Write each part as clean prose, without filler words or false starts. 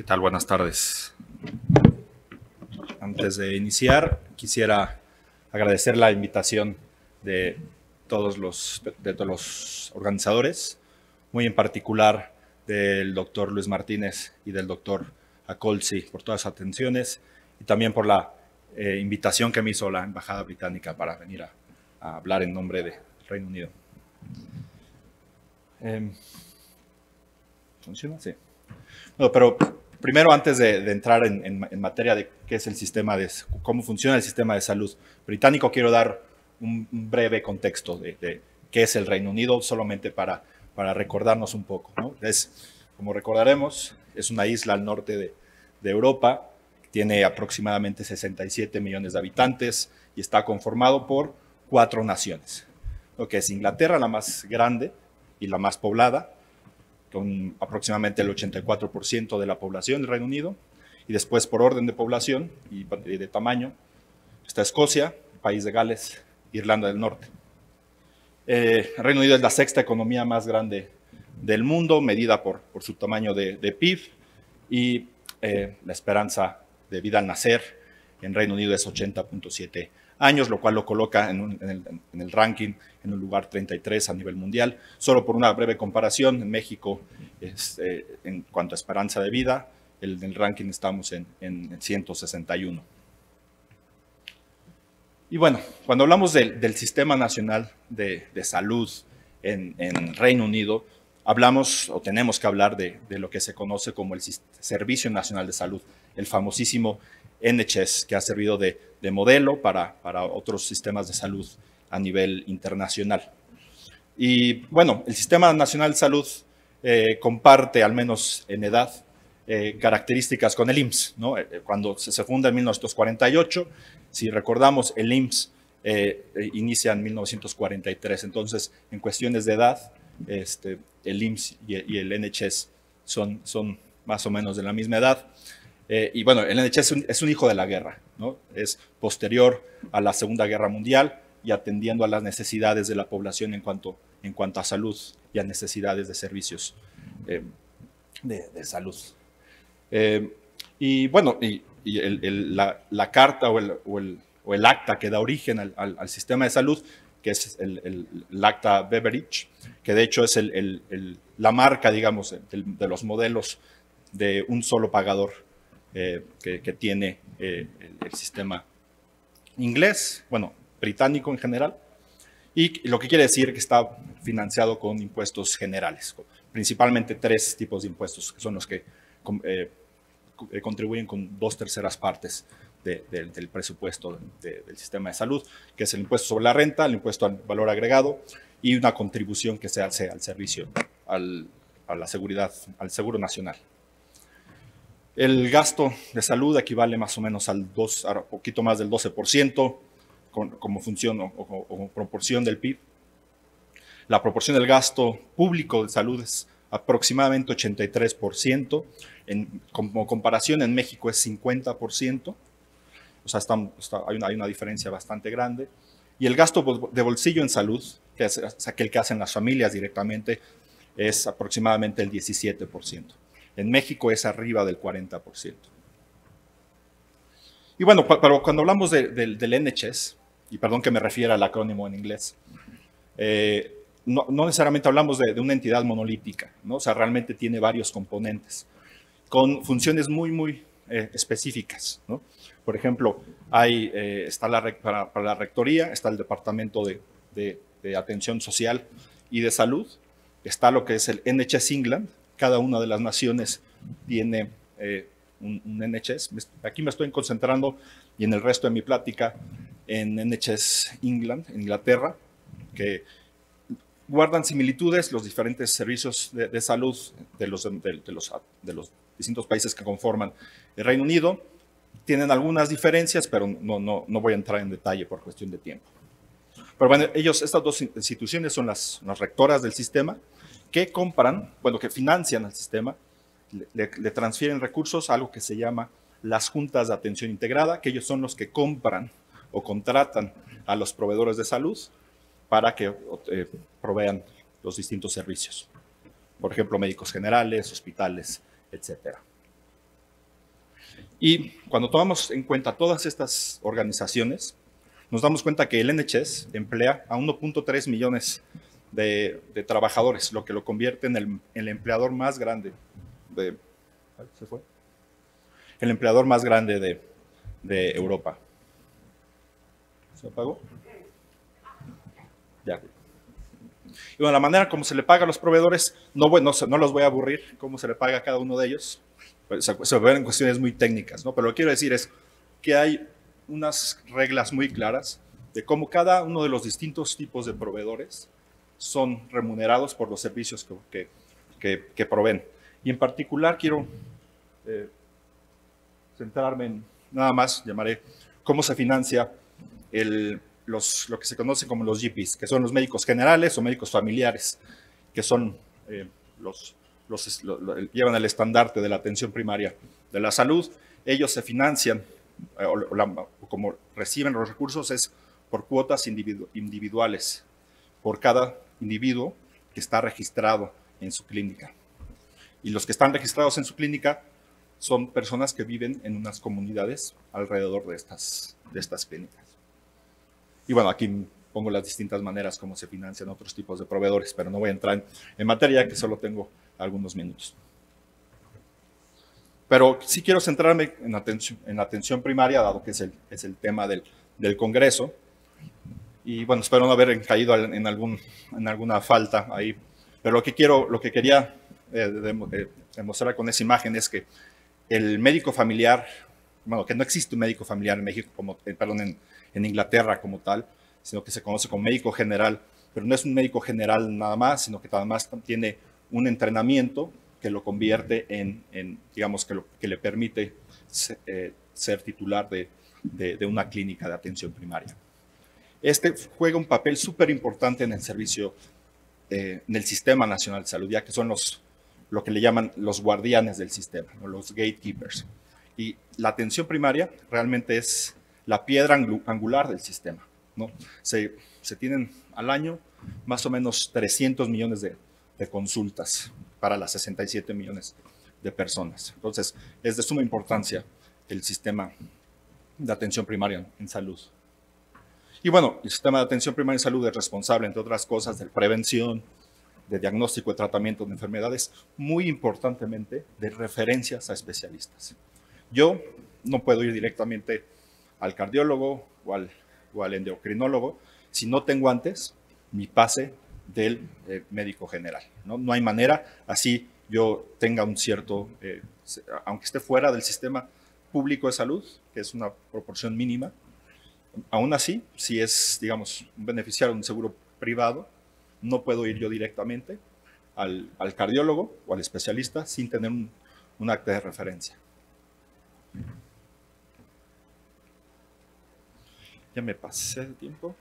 tal? Buenas tardes. Antes de iniciar, quisiera agradecer la invitación de todos los organizadores, muy en particular del doctor Luis Martínez y del doctor Acolsi por todas sus atenciones y también por la invitación que me hizo la Embajada Británica para venir a hablar en nombre del Reino Unido. ¿Funciona? Sí. No, pero primero, antes de entrar en materia de qué es el sistema cómo funciona el sistema de salud británico, quiero dar un breve contexto de qué es el Reino Unido, solamente para recordarnos un poco, ¿no? Como recordaremos, es una isla al norte de Europa, tiene aproximadamente 67 millones de habitantes y está conformado por 4 naciones, lo que es Inglaterra, la más grande y la más poblada, con aproximadamente el 84% de la población del Reino Unido, y después por orden de población y de tamaño está Escocia, País de Gales, Irlanda del Norte. El Reino Unido es la sexta economía más grande del mundo, medida por su tamaño de PIB, y la esperanza de vida al nacer en Reino Unido es 80.7 años, lo cual lo coloca en el ranking en un lugar 33 a nivel mundial. Solo por una breve comparación, en México, en cuanto a esperanza de vida, en el ranking estamos en 161. Y bueno, cuando hablamos del Sistema Nacional de Salud en Reino Unido, hablamos o tenemos que hablar de lo que se conoce como el Servicio Nacional de Salud, el famosísimo NHS, que ha servido de modelo para otros sistemas de salud a nivel internacional. Y bueno, el Sistema Nacional de Salud comparte, al menos en edad, características con el IMSS, ¿no? Cuando se funda en 1948, si recordamos, el IMSS inicia en 1943, entonces en cuestiones de edad, el IMSS y el NHS son más o menos de la misma edad. Y bueno, el NHS es un hijo de la guerra, ¿no? Es posterior a la Segunda Guerra Mundial y atendiendo a las necesidades de la población en cuanto a salud y a necesidades de servicios de salud. Y bueno, la carta o el acta que da origen al sistema de salud, que es el acta Beveridge, que de hecho es la marca, digamos, de los modelos de un solo pagador que tiene el sistema inglés, bueno, británico en general, y lo que quiere decir que está financiado con impuestos generales, principalmente 3 tipos de impuestos, que son los que contribuyen con 2/3 partes del presupuesto del sistema de salud, que es el impuesto sobre la renta, el impuesto al valor agregado y una contribución que se hace al servicio, a la seguridad, al seguro nacional. El gasto de salud equivale más o menos a poquito más del 12% como función o proporción del PIB. La proporción del gasto público de salud es aproximadamente 83%. Como comparación, en México es 50%. O sea, hay una diferencia bastante grande. Y el gasto de bolsillo en salud, que es aquel que hacen las familias directamente, es aproximadamente el 17%. En México es arriba del 40%. Y bueno, pero cuando hablamos del NHS, y perdón que me refiera al acrónimo en inglés, no necesariamente hablamos de una entidad monolítica, ¿no? O sea, realmente tiene varios componentes con funciones muy específicas, ¿no? Por ejemplo, está para la rectoría, está el Departamento de Atención Social y de Salud, está lo que es el NHS England. Cada una de las naciones tiene un NHS. Aquí me estoy concentrando y en el resto de mi plática en NHS England, en Inglaterra, que guardan similitudes los diferentes servicios de salud de los distintos países que conforman el Reino Unido. Tienen algunas diferencias, pero no voy a entrar en detalle por cuestión de tiempo. Pero bueno, estas 2 instituciones son las rectoras del sistema, que que financian el sistema, le transfieren recursos a algo que se llama las juntas de atención integrada, que ellos son los que compran o contratan a los proveedores de salud para que provean los distintos servicios. Por ejemplo, médicos generales, hospitales, etc. Y cuando tomamos en cuenta todas estas organizaciones, nos damos cuenta que el NHS emplea a 1.3 millones de trabajadores, lo que lo convierte en el empleador más grande de... ¿Se fue? El empleador más grande de Europa. ¿Se apagó? Ya. Y bueno, la manera como se le paga a los proveedores, no los voy a aburrir cómo se le paga a cada uno de ellos. Pues, se ven en cuestiones muy técnicas, ¿no? Pero lo que quiero decir es que hay unas reglas muy claras de cómo cada uno de los distintos tipos de proveedores son remunerados por los servicios que proveen. Y en particular quiero centrarme en, nada más, llamaré, cómo se financia lo que se conoce como los GPs, que son los médicos generales o médicos familiares, que son llevan el estandarte de la atención primaria de la salud. Ellos se financian, o como reciben los recursos, es por cuotas individuales, por cada individuo que está registrado en su clínica. Y los que están registrados en su clínica son personas que viven en unas comunidades alrededor de estas clínicas. Y bueno, aquí pongo las distintas maneras como se financian otros tipos de proveedores, pero no voy a entrar en materia, que solo tengo algunos minutos. Pero sí quiero centrarme en la atención primaria, dado que es el tema del Congreso. Y bueno, espero no haber caído en alguna falta ahí. Pero lo que quería demostrar con esa imagen es que el médico familiar, bueno, que no existe un médico familiar en México, en Inglaterra como tal, sino que se conoce como médico general, pero no es un médico general nada más, sino que además tiene un entrenamiento que lo convierte digamos, que le permite ser titular de una clínica de atención primaria. Este juega un papel súper importante en el servicio, en el Sistema Nacional de Salud, ya que son lo que le llaman los guardianes del sistema, ¿no? Los gatekeepers. Y la atención primaria realmente es la piedra angular del sistema, ¿no? Se tienen al año más o menos 300 millones de consultas para las 67 millones de personas. Entonces, es de suma importancia el sistema de atención primaria en salud. Y bueno, el sistema de atención primaria en salud es responsable, entre otras cosas, de prevención, de diagnóstico y tratamiento de enfermedades, muy importantemente de referencias a especialistas. Yo no puedo ir directamente al cardiólogo o al endocrinólogo si no tengo antes mi pase del médico general, ¿no? No hay manera, así yo tenga un cierto, aunque esté fuera del sistema público de salud, que es una proporción mínima, aún así, si es, digamos, un beneficiario de un seguro privado, no puedo ir yo directamente al cardiólogo o al especialista sin tener un acta de referencia. Ya me pasé de tiempo.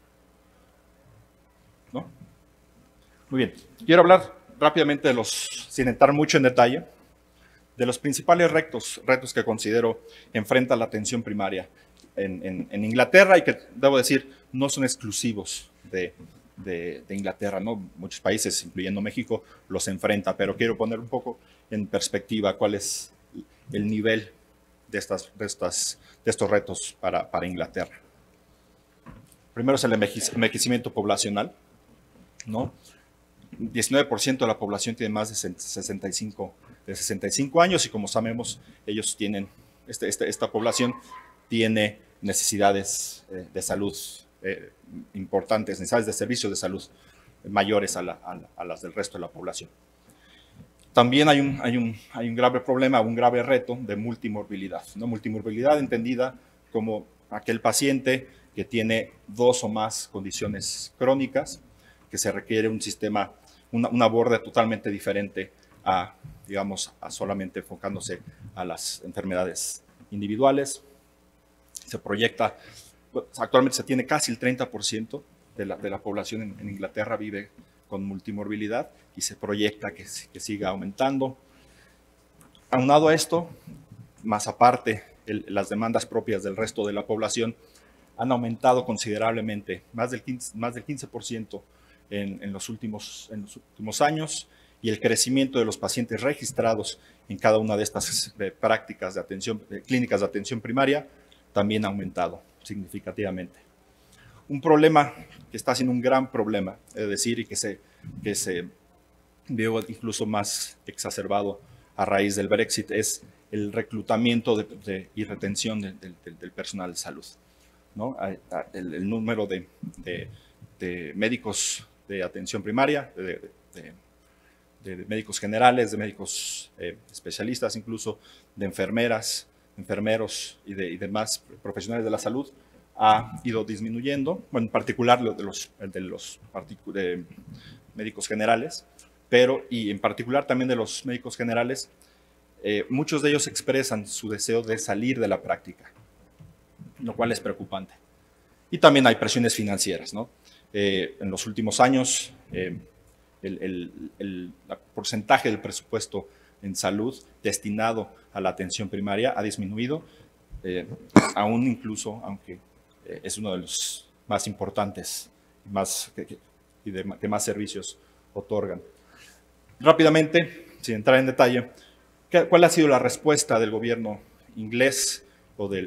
¿No? Muy bien. Quiero hablar rápidamente sin entrar mucho en detalle, de los principales retos que considero enfrenta la atención primaria en Inglaterra, y que, debo decir, no son exclusivos de Inglaterra, ¿no? Muchos países, incluyendo México, los enfrenta, pero quiero poner un poco en perspectiva cuál es el nivel de estos retos para Inglaterra. Primero es el envejecimiento poblacional, ¿no? 19% de la población tiene más de 65 años, y como sabemos, ellos tienen, esta población tiene necesidades de salud importantes, necesidades de servicios de salud mayores a las del resto de la población. También hay un grave problema, un grave reto de multimorbilidad, ¿no? Multimorbilidad entendida como aquel paciente que tiene 2 o más condiciones crónicas, que se requiere un sistema, una aborda totalmente diferente digamos, a solamente enfocándose a las enfermedades individuales. Se proyecta, actualmente se tiene casi el 30% de la población en Inglaterra vive con multimorbilidad, y se proyecta que siga aumentando. Aunado a esto, más aparte, las demandas propias del resto de la población han aumentado considerablemente, más del 15% en los últimos años, y el crecimiento de los pacientes registrados en cada una de estas prácticas de atención, clínicas de atención primaria, también ha aumentado significativamente. Un problema que está siendo un gran problema, es decir, y que se vio incluso más exacerbado a raíz del Brexit, es el reclutamiento y retención del personal de salud, ¿no? El número de médicos de atención primaria, de médicos generales, de médicos especialistas, incluso de enfermeras, enfermeros y demás profesionales de la salud, ha ido disminuyendo, bueno, en particular de los médicos generales, y en particular también de los médicos generales, muchos de ellos expresan su deseo de salir de la práctica, lo cual es preocupante. Y también hay presiones financieras, ¿no? En los últimos años, el porcentaje del presupuesto en salud destinado a la atención primaria ha disminuido, aún incluso, aunque es uno de los más importantes y que más servicios otorgan. Rápidamente, sin entrar en detalle, ¿cuál ha sido la respuesta del gobierno inglés o del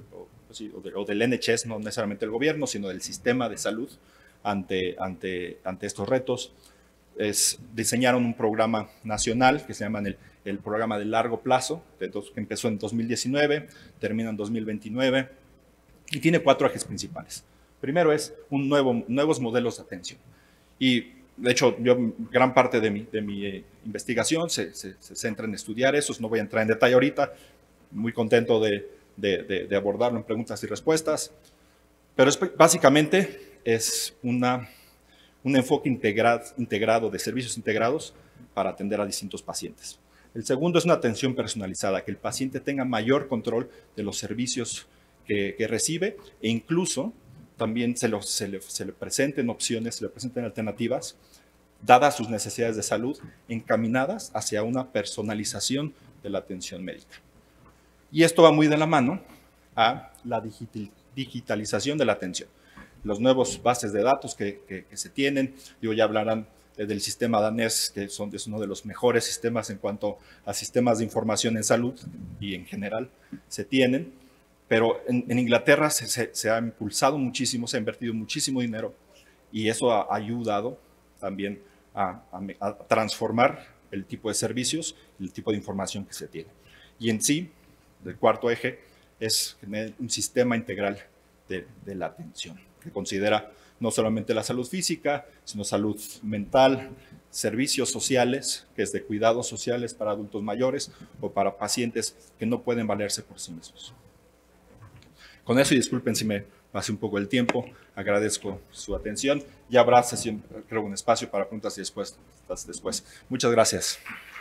NHS, no necesariamente del gobierno, sino del sistema de salud ante estos retos? Diseñaron un programa nacional que se llama el programa de largo plazo, que empezó en 2019, termina en 2029 y tiene 4 ejes principales. Primero es nuevos modelos de atención. Y de hecho, gran parte de mi investigación se centra en estudiar eso, no voy a entrar en detalle ahorita, muy contento de abordarlo en preguntas y respuestas, pero básicamente es un enfoque integrado de servicios integrados para atender a distintos pacientes. El segundo es una atención personalizada, que el paciente tenga mayor control de los servicios que recibe e incluso también se le presenten opciones, se le presenten alternativas, dadas sus necesidades de salud, encaminadas hacia una personalización de la atención médica. Y esto va muy de la mano a la digitalización de la atención. Los nuevos bases de datos que se tienen, ya hablarán del sistema danés, que es uno de los mejores sistemas en cuanto a sistemas de información en salud y en general se tienen, pero en Inglaterra se ha impulsado muchísimo, se ha invertido muchísimo dinero y eso ha ayudado también a transformar el tipo de servicios y el tipo de información que se tiene. Y en sí, el cuarto eje es tener un sistema integral de la atención, que considera no solamente la salud física, sino salud mental, servicios sociales, que es de cuidados sociales para adultos mayores o para pacientes que no pueden valerse por sí mismos. Con eso, y disculpen si me pasé un poco el tiempo, agradezco su atención y habrá sesión, creo, un espacio para preguntas y respuestas después. Muchas gracias.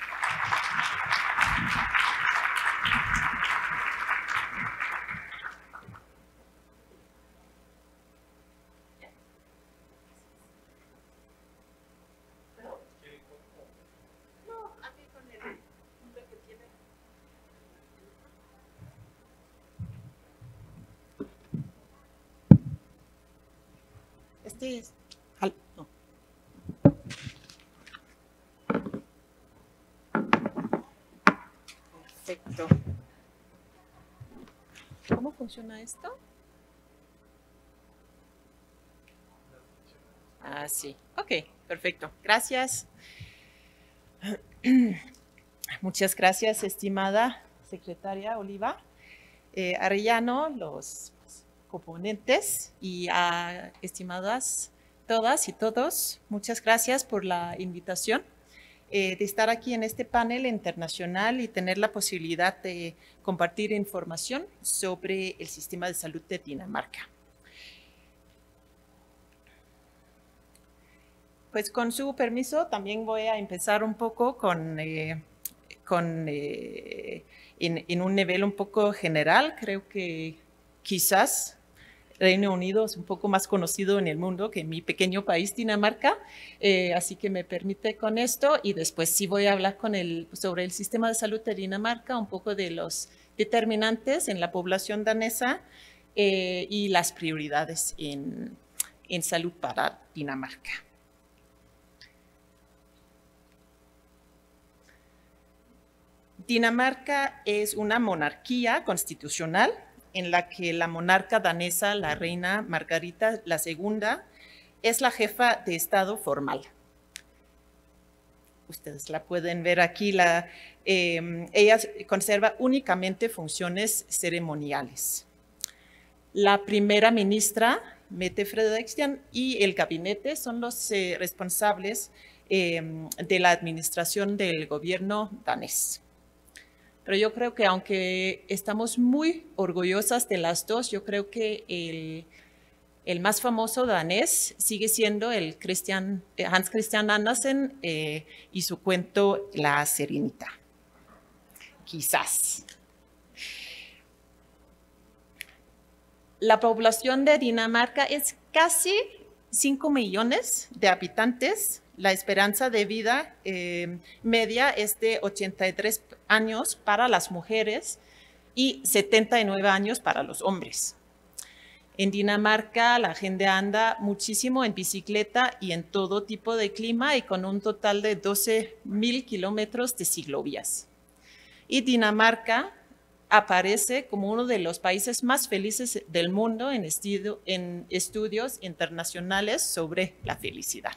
No. Perfecto. ¿Cómo funciona esto? Ah, sí. Ok, perfecto. Gracias. Muchas gracias, estimada secretaria Oliva Arellano, los componentes y estimadas todas y todos, muchas gracias por la invitación de estar aquí en este panel internacional y tener la posibilidad de compartir información sobre el sistema de salud de Dinamarca. Pues con su permiso también voy a empezar un poco en un nivel un poco general. Creo que quizás Reino Unido es un poco más conocido en el mundo que mi pequeño país, Dinamarca, así que me permite con esto y después sí voy a hablar sobre el sistema de salud de Dinamarca, un poco de los determinantes en la población danesa y las prioridades en salud para Dinamarca. Dinamarca es una monarquía constitucional en la que la monarca danesa, la reina Margarita II, es la jefa de Estado formal. Ustedes la pueden ver aquí. Ella conserva únicamente funciones ceremoniales. La primera ministra, Mette Frederiksen, y el gabinete son los responsables de la administración del gobierno danés. Pero yo creo que aunque estamos muy orgullosas de las dos, yo creo que el más famoso danés sigue siendo el Hans Christian Andersen y su cuento La Sirenita. Quizás. La población de Dinamarca es casi 5 millones de habitantes. La esperanza de vida media es de 83 años para las mujeres y 79 años para los hombres. En Dinamarca la gente anda muchísimo en bicicleta y en todo tipo de clima y con un total de 12.000 kilómetros de ciclovías. Y Dinamarca aparece como uno de los países más felices del mundo en estudios internacionales sobre la felicidad.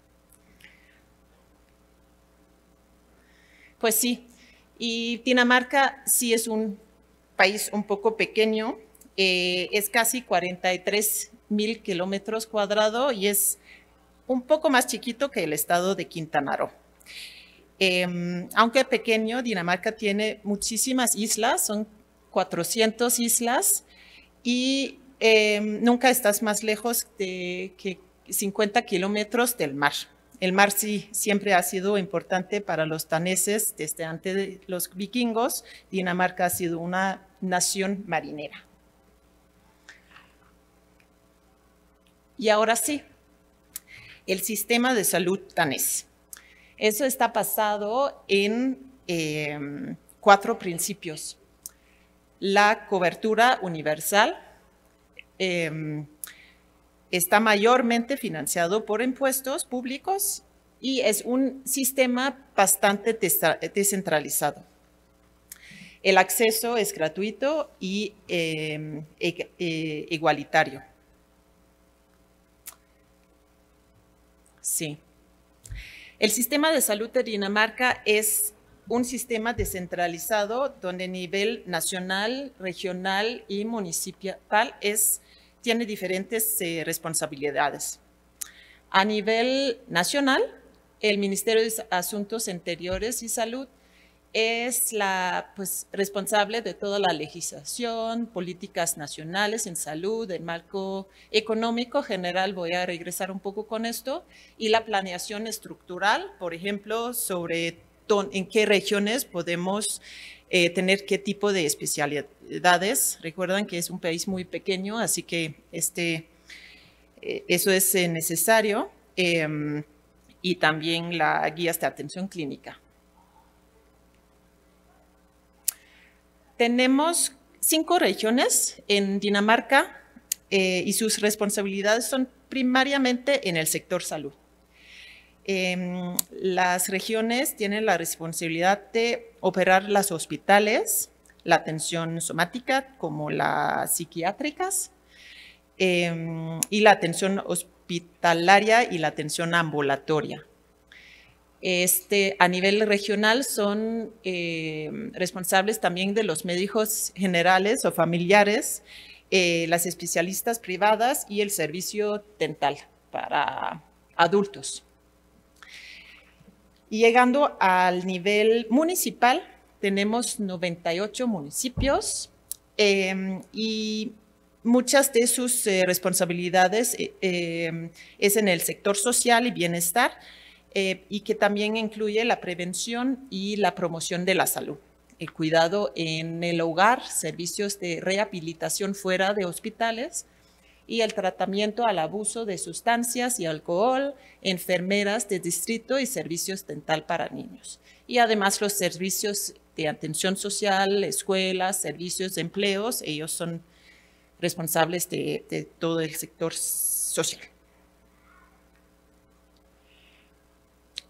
Pues sí, y Dinamarca sí es un país un poco pequeño, es casi 43.000 kilómetros cuadrados y es un poco más chiquito que el estado de Quintana Roo. Aunque pequeño, Dinamarca tiene muchísimas islas, son 400 islas y nunca estás más lejos de que 50 kilómetros del mar. El mar sí siempre ha sido importante para los daneses desde antes de los vikingos. Dinamarca ha sido una nación marinera. Y ahora sí, el sistema de salud danés. Eso está basado en 4 principios. La cobertura universal está mayormente financiado por impuestos públicos y es un sistema bastante descentralizado. El acceso es gratuito y igualitario. Sí. El sistema de salud de Dinamarca es un sistema descentralizado donde a nivel nacional, regional y municipal tiene diferentes responsabilidades. A nivel nacional, el Ministerio de Asuntos Interiores y Salud es responsable de toda la legislación, políticas nacionales en salud, el marco económico general, voy a regresar un poco con esto, y la planeación estructural, por ejemplo, sobre en qué regiones podemos tener qué tipo de especialidades. Recuerdan que es un país muy pequeño, así que eso es necesario, y también las guías de atención clínica. Tenemos 5 regiones en Dinamarca y sus responsabilidades son primariamente en el sector salud. Las regiones tienen la responsabilidad de operar los hospitales, la atención somática como las psiquiátricas y la atención hospitalaria y la atención ambulatoria. A nivel regional son responsables también de los médicos generales o familiares, las especialistas privadas y el servicio dental para adultos. Y llegando al nivel municipal, tenemos 98 municipios y muchas de sus responsabilidades es en el sector social y bienestar, y que también incluye la prevención y la promoción de la salud, el cuidado en el hogar, servicios de rehabilitación fuera de hospitales y el tratamiento al abuso de sustancias y alcohol, enfermeras de distrito y servicios dental para niños. Y además los servicios de atención social, escuelas, servicios de empleos, ellos son responsables de todo el sector social.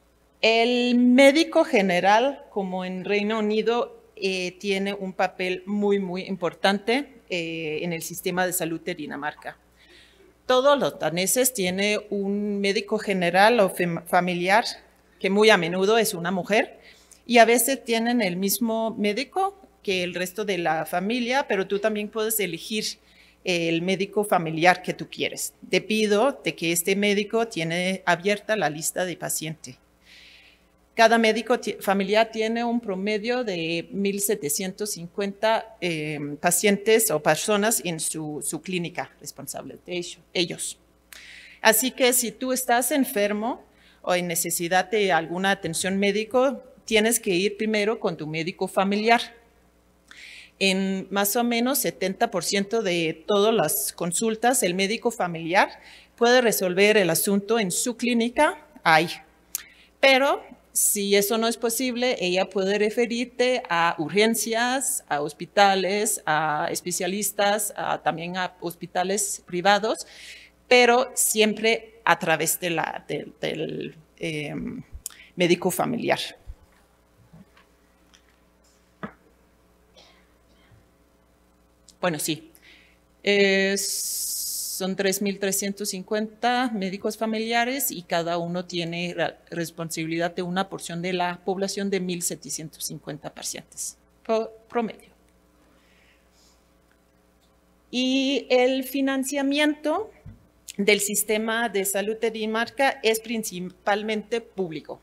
El médico general, como en Reino Unido, tiene un papel muy, muy importante en el sistema de salud de Dinamarca. Todos los daneses tienen un médico general o familiar, que muy a menudo es una mujer, y a veces tienen el mismo médico que el resto de la familia, pero tú también puedes elegir el médico familiar que tú quieres. Te pido de que este médico tiene abierta la lista de pacientes. Cada médico familiar tiene un promedio de 1.750 pacientes o personas en su clínica responsable de ellos. Así que si tú estás enfermo o en necesidad de alguna atención médica, tienes que ir primero con tu médico familiar. En más o menos 70% de todas las consultas, el médico familiar puede resolver el asunto en su clínica ahí. Pero si eso no es posible, ella puede referirte a urgencias, a hospitales, a especialistas, también a hospitales privados, pero siempre a través de del médico familiar. Bueno, sí. Son 3.350 médicos familiares y cada uno tiene la responsabilidad de una porción de la población de 1.750 pacientes promedio. Y el financiamiento del sistema de salud de Dinamarca es principalmente público.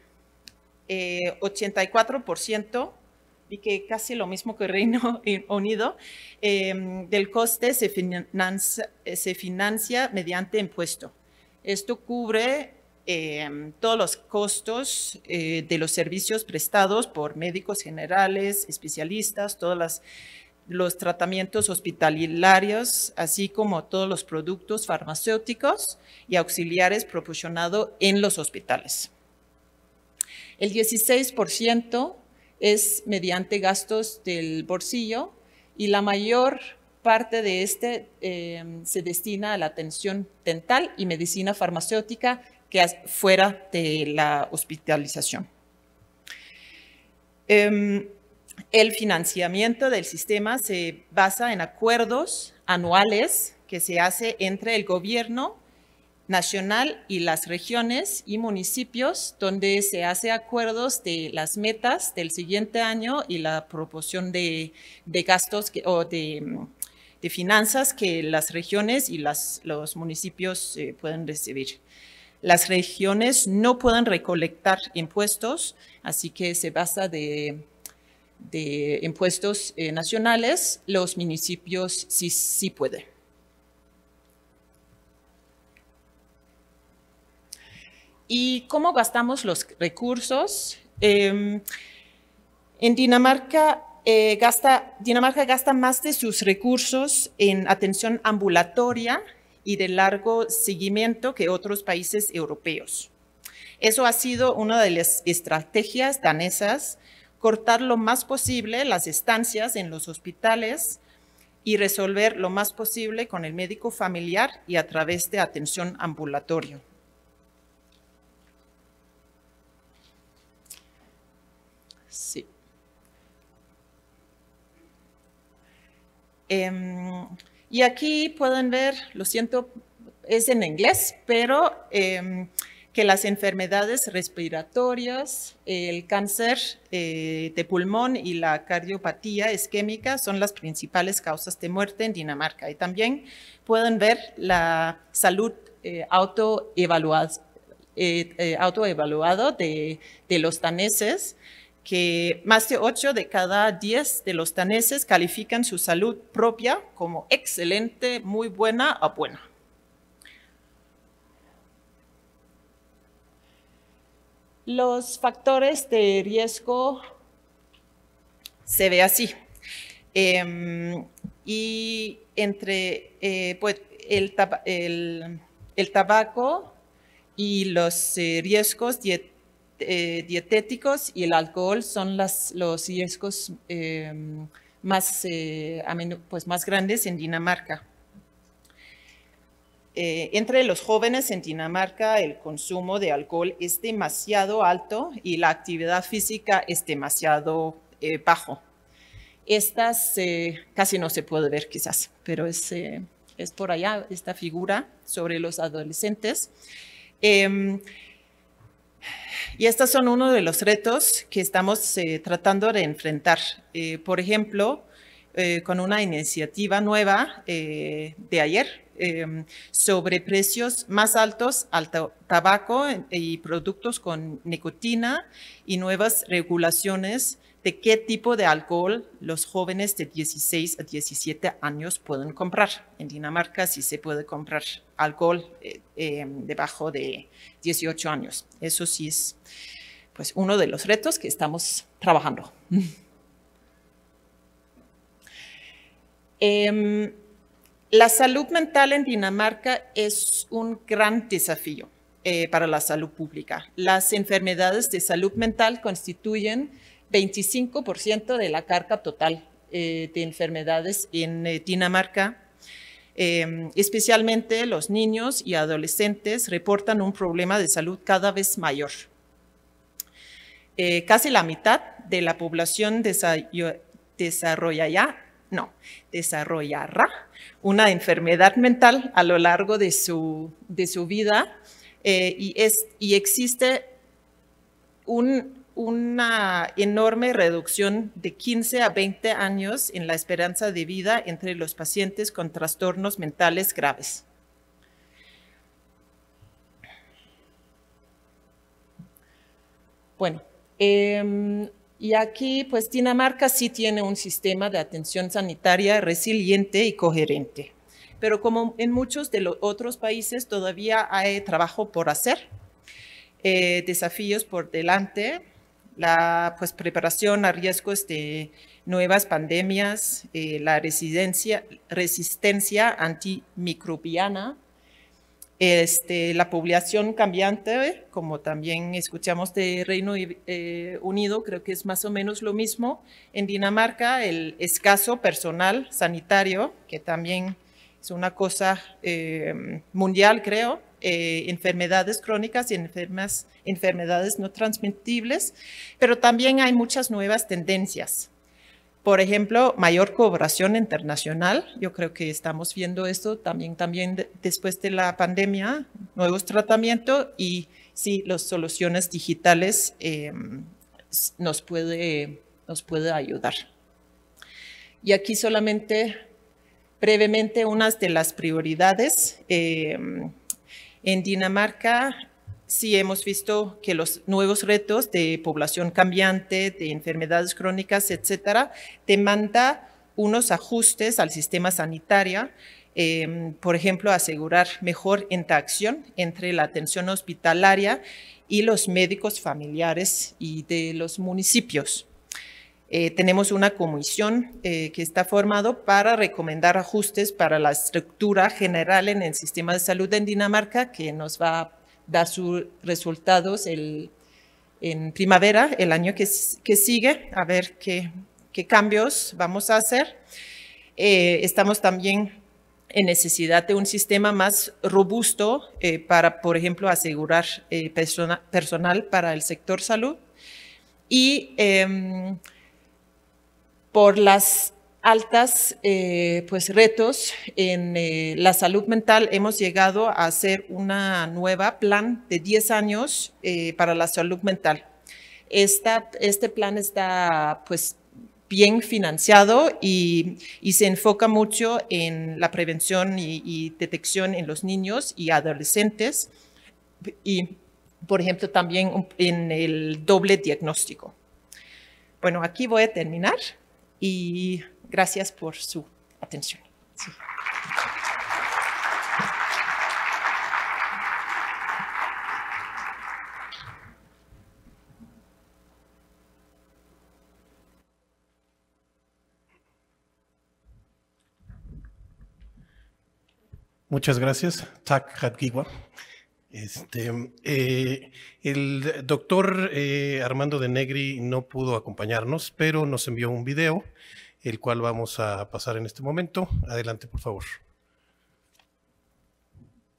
84%, y que casi lo mismo que Reino Unido, del coste se financia mediante impuesto. Esto cubre todos los costos de los servicios prestados por médicos generales, especialistas, todos los tratamientos hospitalarios, así como todos los productos farmacéuticos y auxiliares proporcionados en los hospitales. El 16% es mediante gastos del bolsillo y la mayor parte de se destina a la atención dental y medicina farmacéutica que es fuera de la hospitalización. El financiamiento del sistema se basa en acuerdos anuales que se hace entre el gobierno nacional y las regiones y municipios, donde se hace acuerdos de las metas del siguiente año y la proporción de gastos o de finanzas que las regiones y los municipios pueden recibir. Las regiones no pueden recolectar impuestos, así que se basa de impuestos nacionales. Los municipios sí pueden. ¿Y cómo gastamos los recursos? En Dinamarca, Dinamarca gasta más de sus recursos en atención ambulatoria y de largo seguimiento que otros países europeos. Eso ha sido una de las estrategias danesas, cortar lo más posible las estancias en los hospitales y resolver lo más posible con el médico familiar y a través de atención ambulatoria. Sí. Y aquí pueden ver, lo siento, es en inglés, pero que las enfermedades respiratorias, el cáncer de pulmón y la cardiopatía isquémica son las principales causas de muerte en Dinamarca. Y también pueden ver la salud autoevaluado de los daneses, que más de 8 de cada 10 de los daneses califican su salud propia como excelente, muy buena o buena. Los factores de riesgo se ve así. Y entre pues, el tabaco y los riesgos dietéticos y el alcohol son los riesgos más grandes en Dinamarca. Entre los jóvenes en Dinamarca el consumo de alcohol es demasiado alto y la actividad física es demasiado bajo. Estas casi no se puede ver quizás, pero es por allá esta figura sobre los adolescentes. Y estos son uno de los retos que estamos tratando de enfrentar. Por ejemplo, con una iniciativa nueva de ayer sobre precios más altos al tabaco y productos con nicotina y nuevas regulaciones de qué tipo de alcohol los jóvenes de 16 a 17 años pueden comprar. En Dinamarca sí se puede comprar alcohol debajo de 18 años. Eso sí es pues, uno de los retos que estamos trabajando. La salud mental en Dinamarca es un gran desafío para la salud pública. Las enfermedades de salud mental constituyen 25% de la carga total de enfermedades en Dinamarca. Especialmente los niños y adolescentes reportan un problema de salud cada vez mayor. Casi la mitad de la población desarrollará una enfermedad mental a lo largo de su vida y existe una enorme reducción de 15 a 20 años en la esperanza de vida entre los pacientes con trastornos mentales graves. Bueno, y aquí, pues, Dinamarca sí tiene un sistema de atención sanitaria resiliente y coherente. Pero como en muchos de los otros países, todavía hay trabajo por hacer, desafíos por delante, la preparación a riesgos de nuevas pandemias, la resistencia antimicrobiana, la población cambiante, como también escuchamos de Reino Unido, creo que es más o menos lo mismo. En Dinamarca, el escaso personal sanitario, que también es una cosa mundial, creo, enfermedades crónicas y enfermedades no transmitibles, pero también hay muchas nuevas tendencias. Por ejemplo, mayor cooperación internacional. Yo creo que estamos viendo esto también después de la pandemia, nuevos tratamientos y sí, las soluciones digitales nos puede ayudar. Y aquí solamente brevemente unas de las prioridades. En Dinamarca sí hemos visto que los nuevos retos de población cambiante, de enfermedades crónicas, etcétera, demanda unos ajustes al sistema sanitario, por ejemplo, asegurar mejor interacción entre la atención hospitalaria y los médicos familiares y de los municipios. Tenemos una comisión que está formada para recomendar ajustes para la estructura general en el sistema de salud en Dinamarca, que nos va a dar sus resultados en primavera, el año que sigue, a ver qué cambios vamos a hacer. Estamos también en necesidad de un sistema más robusto para, por ejemplo, asegurar personal para el sector salud. Y por las altas retos en la salud mental, hemos llegado a hacer una nueva plan de 10 años para la salud mental. Este plan está bien financiado y se enfoca mucho en la prevención y detección en los niños y adolescentes y, por ejemplo, también en el doble diagnóstico. Bueno, aquí voy a terminar. Y gracias por su atención. Sí. Muchas gracias, Tak Hadgiwa. El doctor Armando de Negri no pudo acompañarnos, pero nos envió un video, el cual vamos a pasar en este momento. Adelante, por favor.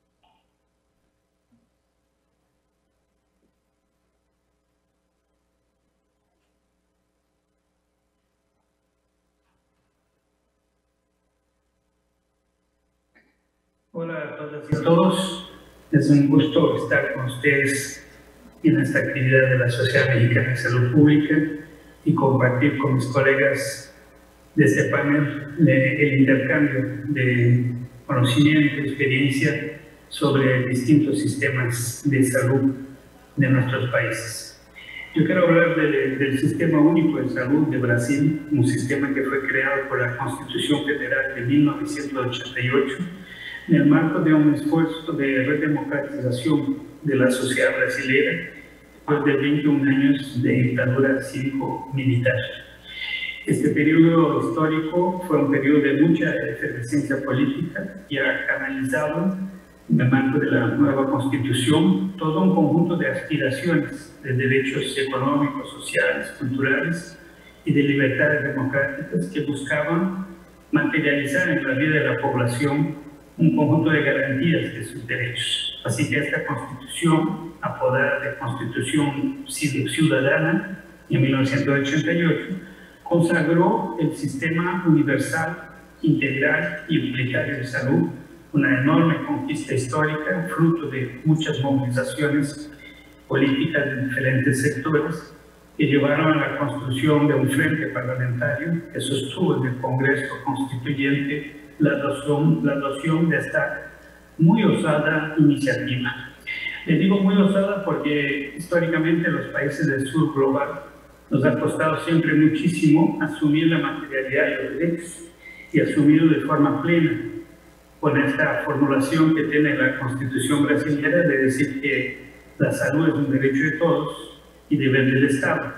Hola a todas y a todos. Es un gusto estar con ustedes en esta actividad de la Sociedad Mexicana de Salud Pública y compartir con mis colegas de este panel el intercambio de conocimiento y experiencia sobre distintos sistemas de salud de nuestros países. Yo quiero hablar del Sistema Único de Salud de Brasil, un sistema que fue creado por la Constitución Federal de 1988 en el marco de un esfuerzo de redemocratización de la sociedad brasileña después de 21 años de dictadura cívico-militar. Este periodo histórico fue un periodo de mucha efervescencia política y ha canalizado en el marco de la nueva Constitución todo un conjunto de aspiraciones de derechos económicos, sociales, culturales y de libertades democráticas que buscaban materializar en la vida de la población un conjunto de garantías de sus derechos. Así que esta Constitución, apodada de Constitución Ciudadana en 1988, consagró el sistema universal, integral y igualitario de salud, una enorme conquista histórica, fruto de muchas movilizaciones políticas de diferentes sectores que llevaron a la construcción de un frente parlamentario que sostuvo en el Congreso Constituyente la adopción de esta muy osada iniciativa. Les digo muy osada porque históricamente los países del sur global nos ha costado siempre muchísimo asumir la materialidad de los derechos y asumirlo de forma plena, con esta formulación que tiene la Constitución brasileña de decir que la salud es un derecho de todos y deber del Estado.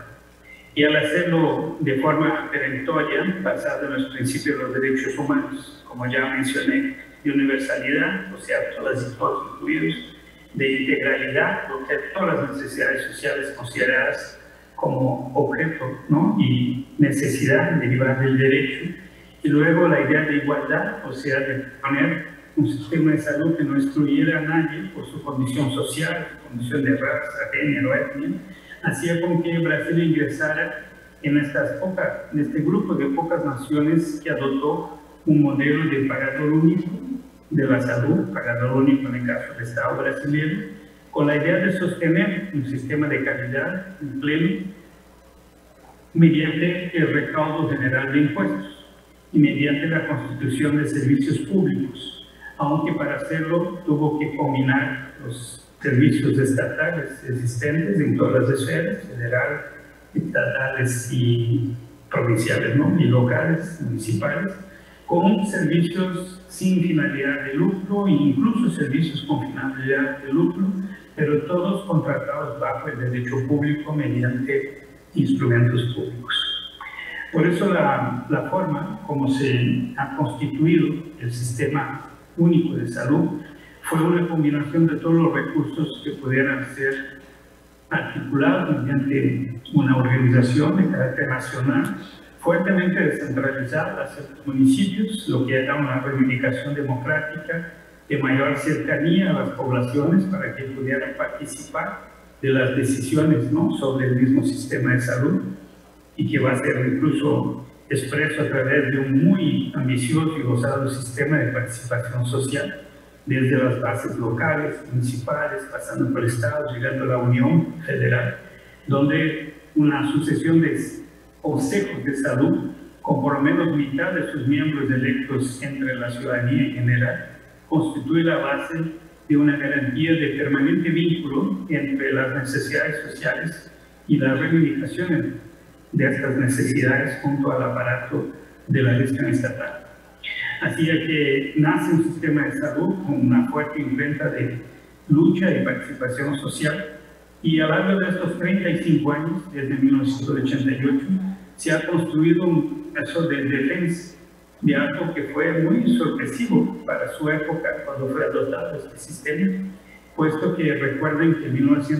Y al hacerlo de forma perentoria, basado en los principios de los derechos humanos, como ya mencioné, de universalidad, o sea, todas y todos incluidos, de integralidad, o sea, todas las necesidades sociales consideradas como objeto, ¿no?, y necesidad derivada del derecho, y luego la idea de igualdad, o sea, de poner un sistema de salud que no excluyera a nadie por su condición social, su condición de raza, género, etnia, hacía con que Brasil ingresara en este grupo de pocas naciones que adoptó un modelo de pagador único de la salud, pagador único en el caso del Estado brasileño, con la idea de sostener un sistema de calidad pleno mediante el recaudo general de impuestos y mediante la constitución de servicios públicos, aunque para hacerlo tuvo que combinar los servicios estatales existentes en todas las esferas, federal, estatales y provinciales, ¿no?, y locales, municipales, con servicios sin finalidad de lucro e incluso servicios con finalidad de lucro, pero todos contratados bajo el derecho público mediante instrumentos públicos. Por eso la forma como se ha constituido el Sistema Único de Salud fue una combinación de todos los recursos que pudieran ser articulados mediante una organización de carácter nacional fuertemente descentralizada hacia los municipios, lo que era una reivindicación democrática de mayor cercanía a las poblaciones para que pudieran participar de las decisiones, ¿no?, sobre el mismo sistema de salud, y que va a ser incluso expreso a través de un muy ambicioso y gozado sistema de participación social, desde las bases locales, municipales, pasando por el Estado, llegando a la Unión Federal, donde una sucesión de consejos de salud, con por lo menos mitad de sus miembros electos entre la ciudadanía en general, constituye la base de una garantía de permanente vínculo entre las necesidades sociales y las reivindicaciones de estas necesidades junto al aparato de la gestión estatal. Así que nace un sistema de salud con una fuerte imprenta de lucha y participación social, y a lo largo de estos 35 años, desde 1988, se ha construido un proceso de defensa de algo que fue muy sorpresivo para su época cuando fue adoptado este sistema, puesto que recuerden que en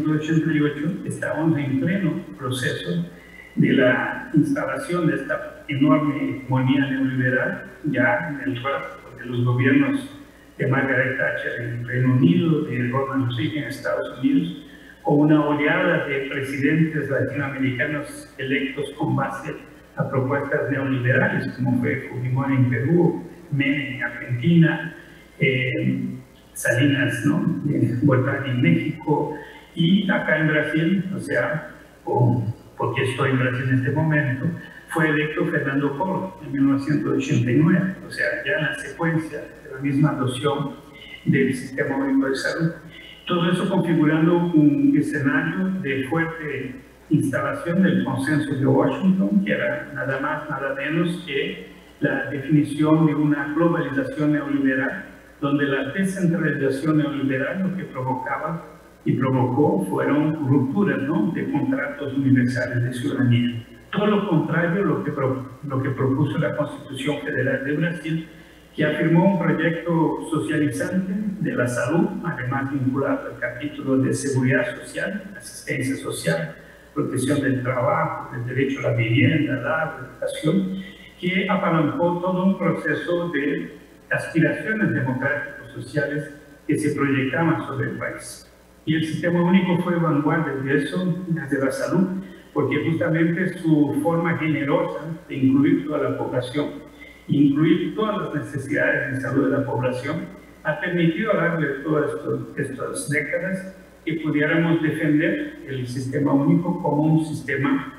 1988 estábamos en pleno proceso de la instalación de esta enorme hegemonía neoliberal, ya en el rastro de los gobiernos de Margaret Thatcher en el Reino Unido, de Ronald Reagan en Estados Unidos, con una oleada de presidentes latinoamericanos electos con base a propuestas neoliberales, como fue Fujimori en Perú, Menem en Argentina, Salinas, ¿no? De Gortari en México, y acá en Brasil, o sea, porque estoy en Brasil en este momento, fue electo Fernando Collor en 1989, o sea, ya en la secuencia de la misma adopción del Sistema Único de Salud. Todo eso configurando un escenario de fuerte instalación del consenso de Washington, que era nada más, nada menos que la definición de una globalización neoliberal, donde la descentralización neoliberal lo que provocaba y provocó fueron rupturas, ¿no?, de contratos universales de ciudadanía. Todo lo contrario lo que propuso la Constitución Federal de Brasil, que afirmó un proyecto socializante de la salud, además vinculado al capítulo de seguridad social, asistencia social, protección del trabajo, el derecho a la vivienda, la educación, que apalancó todo un proceso de aspiraciones democráticos sociales que se proyectaban sobre el país. Y el Sistema Único fue vanguardia de eso, desde la salud, porque justamente su forma generosa de incluir toda la población, incluir todas las necesidades de salud de la población, ha permitido a lo largo de todas estas décadas que pudiéramos defender el Sistema Único como un sistema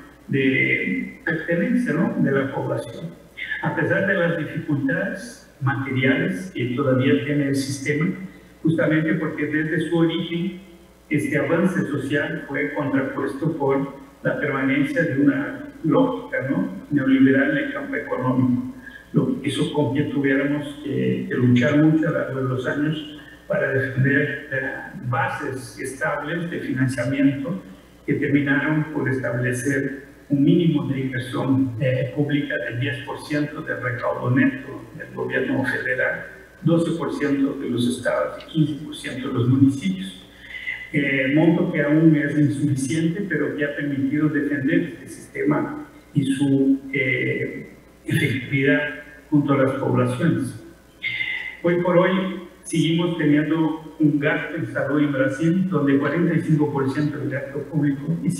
de pertenencia, ¿no?, de la población. A pesar de las dificultades materiales que todavía tiene el sistema, justamente porque desde su origen este avance social fue contrapuesto por la permanencia de una lógica, ¿no?, neoliberal en el campo económico, lo que hizo con que tuviéramos que luchar mucho a lo largo de los años para defender bases estables de financiamiento que terminaron por establecer un mínimo de inversión pública del 10% del recaudo neto del gobierno federal, 12% de los estados y 15% de los municipios. Monto que aún es insuficiente, pero que ha permitido defender este sistema y su efectividad junto a las poblaciones. Hoy por hoy seguimos teniendo un gasto en salud en Brasil donde 45% es gasto público y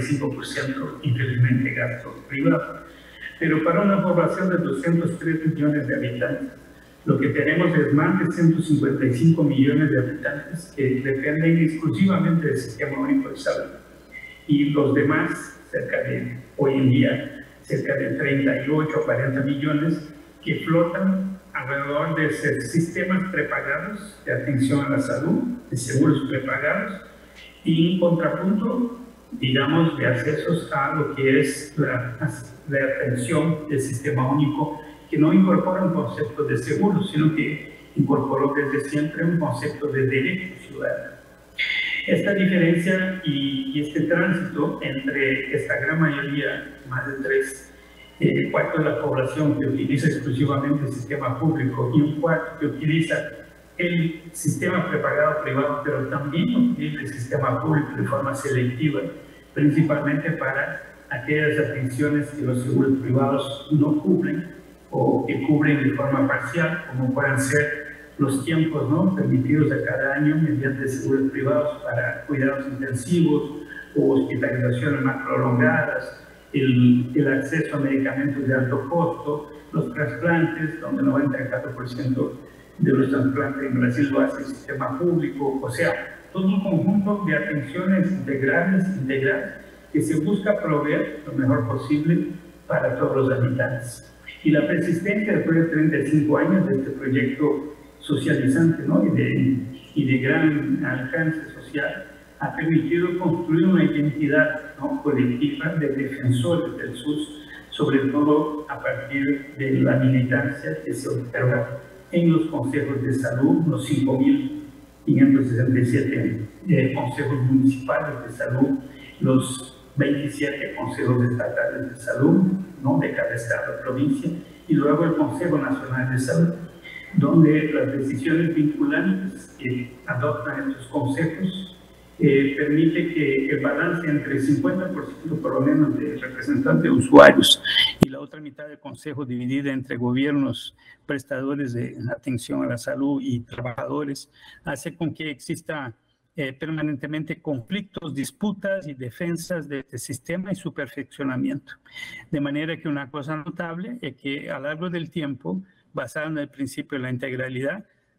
55% infelizmente gasto privado. Pero para una población de 203 millones de habitantes, lo que tenemos es más de 155 millones de habitantes que dependen exclusivamente del Sistema Único de Salud. Y los demás, hoy en día, cerca de 38 o 40 millones, que flotan alrededor de sistemas prepagados de atención a la salud, de seguros prepagados, y en contrapunto, digamos, de accesos a lo que es la atención del Sistema Único, que no incorpora un concepto de seguro, sino que incorporó desde siempre un concepto de derecho ciudadano. Esta diferencia y este tránsito entre esta gran mayoría, más de 3/4 de la población que utiliza exclusivamente el sistema público y un cuarto que utiliza el sistema prepagado privado, pero también utiliza el sistema público de forma selectiva, principalmente para aquellas atenciones que los seguros privados no cubren o que cubren de forma parcial, como puedan ser los tiempos, ¿no?, permitidos a cada año mediante seguros privados para cuidados intensivos o hospitalizaciones más prolongadas, el acceso a medicamentos de alto costo, los trasplantes, donde 94% de los trasplantes en Brasil lo hace el sistema público, o sea, todo un conjunto de atenciones integrales que se busca proveer lo mejor posible para todos los habitantes. Y la persistencia después de 35 años de este proyecto socializante, ¿no?, y de gran alcance social, ha permitido construir una identidad, ¿no?, colectiva de defensores del SUS, sobre todo a partir de la militancia que se observa en los consejos de salud, los 5.567 consejos municipales de salud, los 27 consejos estatales de salud, ¿no?, de cada estado o provincia, y luego el Consejo Nacional de Salud, donde las decisiones vinculantes que adoptan estos consejos permite que el balance entre 50% por lo menos de representantes de usuarios y la otra mitad del consejo dividida entre gobiernos, prestadores de atención a la salud y trabajadores, hace con que exista permanentemente conflictos, disputas y defensas de este sistema y su perfeccionamiento. De manera que una cosa notable es que a lo largo del tiempo, basado en el principio de la integralidad,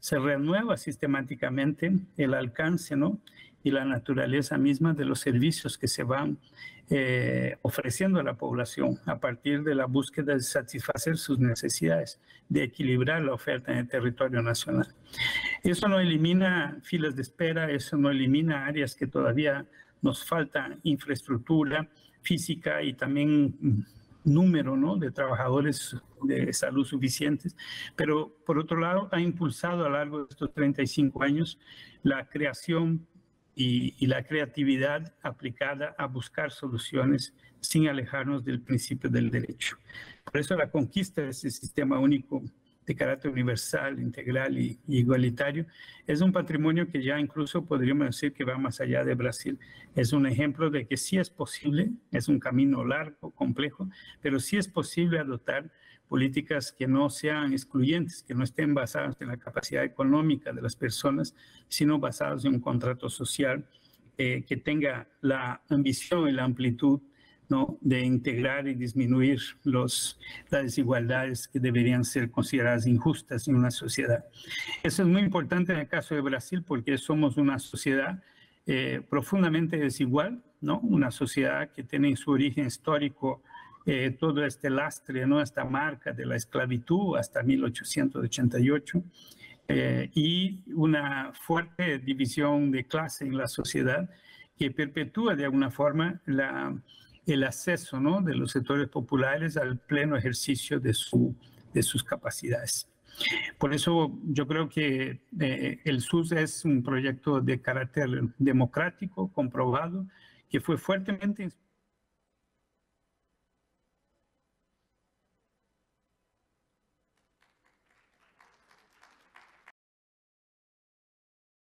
se renueva sistemáticamente el alcance, ¿no?, y la naturaleza misma de los servicios que se van ofreciendo a la población a partir de la búsqueda de satisfacer sus necesidades, de equilibrar la oferta en el territorio nacional. Eso no elimina filas de espera, eso no elimina áreas que todavía nos falta infraestructura física y también número, ¿no?, de trabajadores de salud suficientes, pero por otro lado ha impulsado a lo largo de estos 35 años la creación y la creatividad aplicada a buscar soluciones sin alejarnos del principio del derecho. Por eso la conquista de ese sistema único de carácter universal, integral y igualitario es un patrimonio que ya incluso podríamos decir que va más allá de Brasil. Es un ejemplo de que sí es posible, es un camino largo, complejo, pero sí es posible adoptar políticas que no sean excluyentes, que no estén basadas en la capacidad económica de las personas, sino basadas en un contrato social que tenga la ambición y la amplitud, ¿no?, de integrar y disminuir las desigualdades que deberían ser consideradas injustas en una sociedad. Eso es muy importante en el caso de Brasil porque somos una sociedad profundamente desigual, ¿no?, una sociedad que tiene en su origen histórico todo este lastre, ¿no?, esta marca de la esclavitud hasta 1888 y una fuerte división de clase en la sociedad que perpetúa de alguna forma el acceso, ¿no?, de los sectores populares al pleno ejercicio de sus capacidades. Por eso yo creo que el SUS es un proyecto de carácter democrático, comprobado, que fue fuertemente inspirado